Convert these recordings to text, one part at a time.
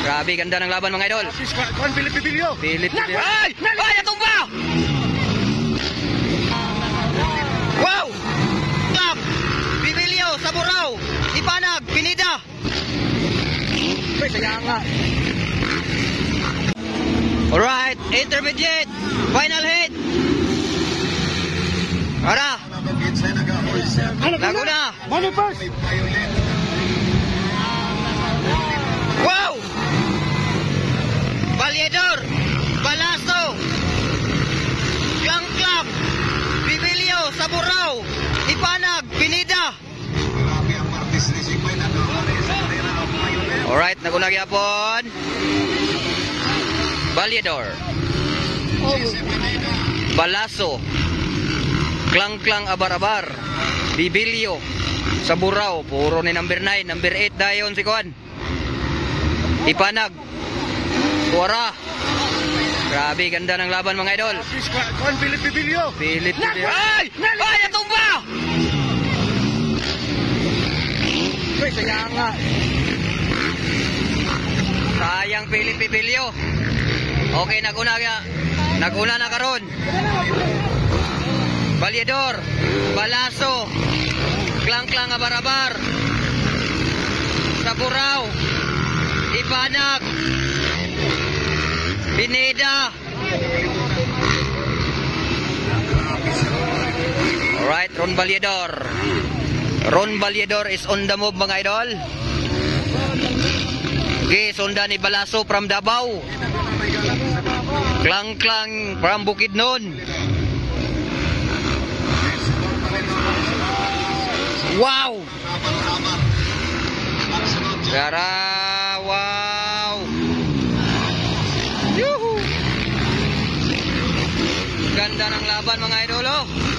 Grabe, ganda ng laban mga idol. Philip Bibilio. Ay! Ay, natumba! Wow! Club! Bibilio, Saburaw, Ipanag, Pinida. Kaya nga. Alright, intermediate, final hit. Ara! Laguna! Money first. Wow! Balyedor, Balaso, Club, Bibilio, Saburaw, Ipanag, Pinida. Alright, nagunag yapon. Balyedor, Balaso, Klang Abarabar, Bibilio, Saburaw, puro ni number 9, number 8 dayon si Kuan. Ipanag, Wara. Grabe, ganda ng laban mga idol. Philip Bibilio. Ay! Ay, natumba! Kaya nga. Sayang Philip Bibilio. Okay, naguna na karon. Balyedor, Balaso, Klang Abarabar, Saburaw, Ipanag, Pineda. Alright, Ron Balyedor. Ron Balyedor is on the move mga idol. Okay, sundan ni Balaso from Davao. Klang from Bukidnon. Wow! Gara, wow! Yuhu! Ganda ng laban mga idolo.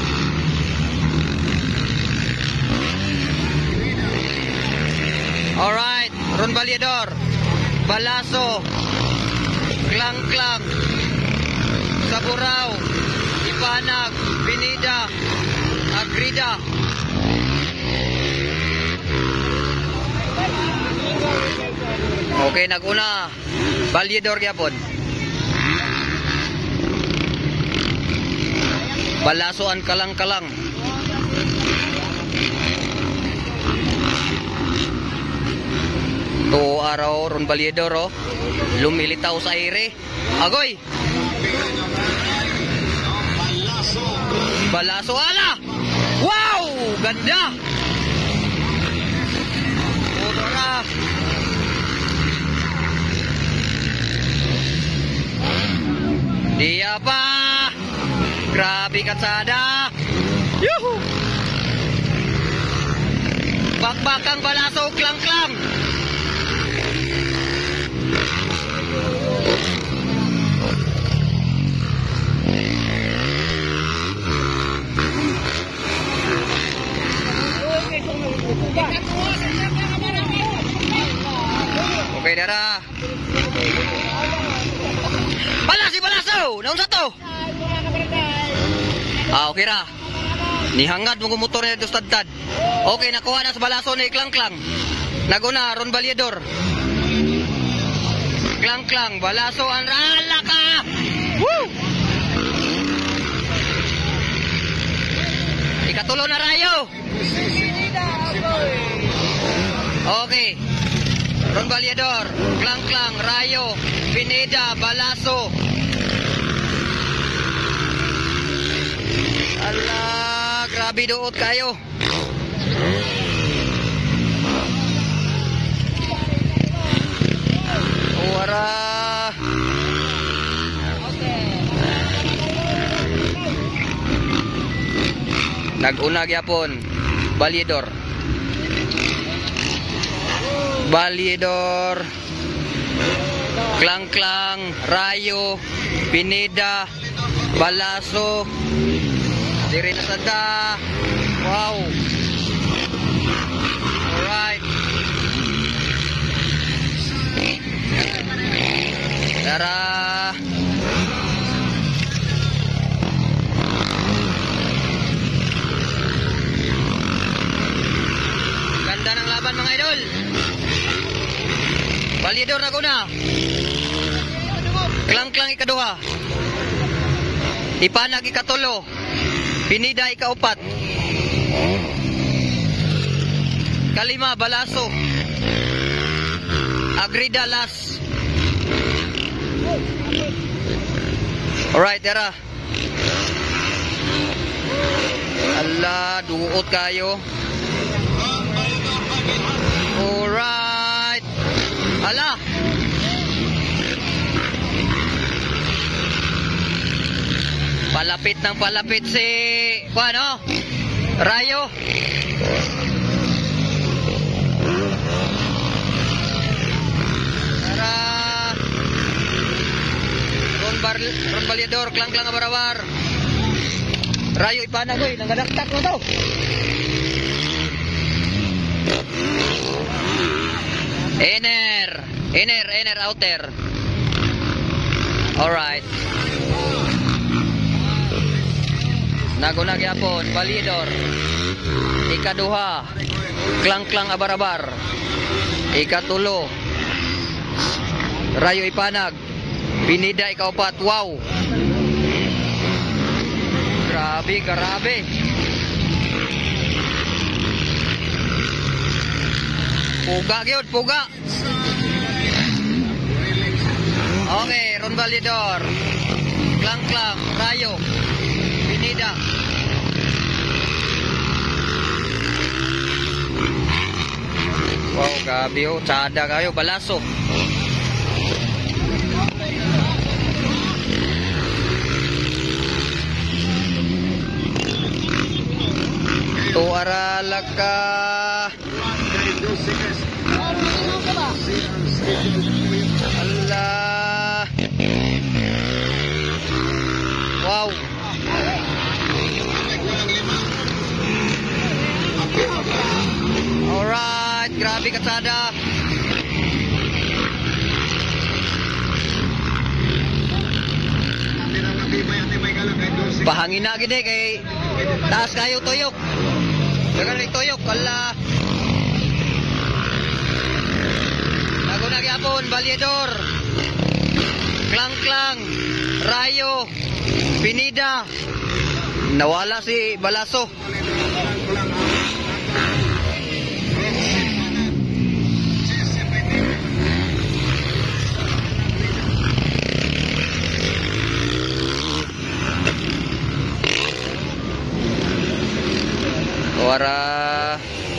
Alright, Ron Balyedor, Balaso, Klang, Saburaw, Ipanag, Pinida, Agrida. Okay, naguna. Balyedor yapon. Balasoan kalang. To araw Ron Balyedor oh. Lumilitaw sa aire. Agoy. Balaso ala. Wow, ganda. Ora. Dia pa. Grabe katsada. Yuhu. Bakbakang Balaso, Klang. Okay, Dara. Si Balaso! Naun sa to? Okay ra. Nihangad mong motor niya dos tad. Okay, nakuha na sa Balaso ni Klang. Naguna, Ron Balyedor. Klang, Balaso, anrala ka! Woo! Ikatulo na rayo. Okay. Ron Balyedor, Klang, Rayo, Pineda, Balaso. Ala, grabe doot kayo. Wara. Nag-una gyapon Balyedor, Klang, Rayo, Pineda, Balaso. Diri na sada. Wow. Alright. Tara. Ganda ng laban mga idol. Balyedor Balidor naguna. Klang-klang ikaduha. Ipanag ikatulo. Pinida ikaupat. Kalima Balaso. Agrida last. Alright, tara. Allah, duot kayo. Alright. Allah. Palapit ng palapit si ano? Rayo. Tara. Ron Baliador, klang-klang abarawar. Rayo ipanag oy, nangadaktak mo to. Inner, outer. Alright. Naguna gyapon, Balidor. Ikaduha, klang-klang abarabar. Ikatulo, Rayo ipanag. Pinida ikaupat, wow. Grabe. Puga gyud, puga. Okay, Ron Balidor. Klang-klang, Rayo. Pinida. Wow, gabi oh, tsada kayo, Balaso. Tuarala ka. Allah. Wow. Alright, grabe katsada. Pahangin na gini kay taas kayo tuyok. Dagan tuyok kala. Naguna gyapon Balidor. Klang-klang, Rayo, Pinida. Nawala si Balaso. Wara.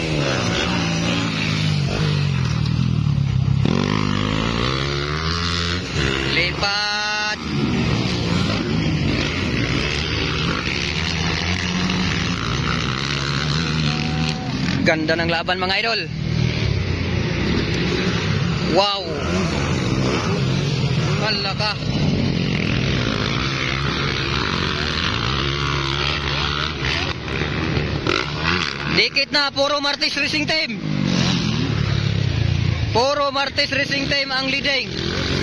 Lipat. Ganda ng laban mga idol. Wow. Hala ka. Dikit na, puro Martis Racing Team. Puro Martis Racing Team ang leading.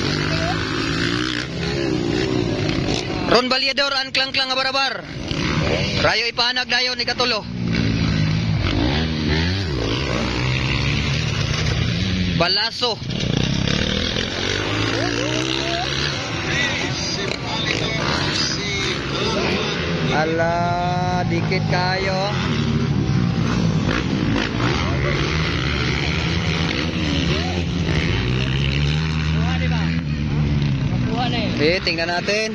Ron Baliador ang klang-klang abarabar. Rayo ipanag dayon ikatulo. Balaso. Ala, dikit kayo. Tingnan natin.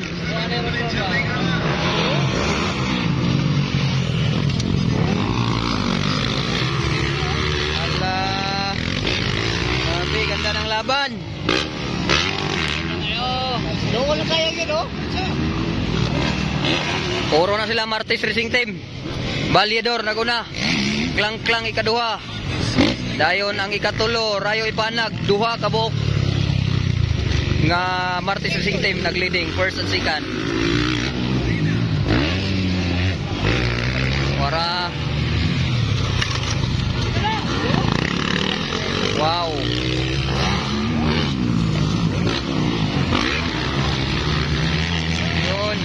Allah. Grabe, ganda ng laban. Doon na kaya yun, oh. Puro na sila Martis Racing Team. Baliador, naguna. Klang-klang ikaduha. Dayon ang ikatulo, Rayo ipanag. Duha kabuok nga Martis Racing Team nag-leading first and second. Wara. Wow. Yun.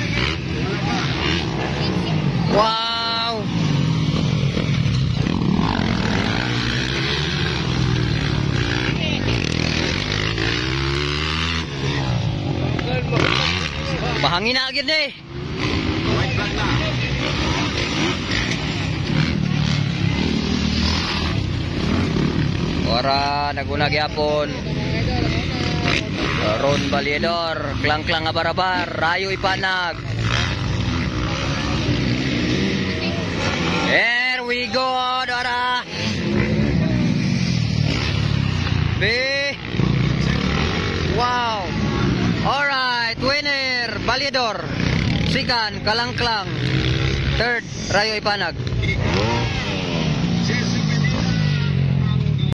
Wow. Mangina agad eh. Ora naguna gyapon. Ron Baliedor, klang-klang nga barabar, Rayo Ipanag. There we go, Dora. Wow. Alright, winner, Baliedor. Second, Kalangklang. Third, Rayo Ipanag.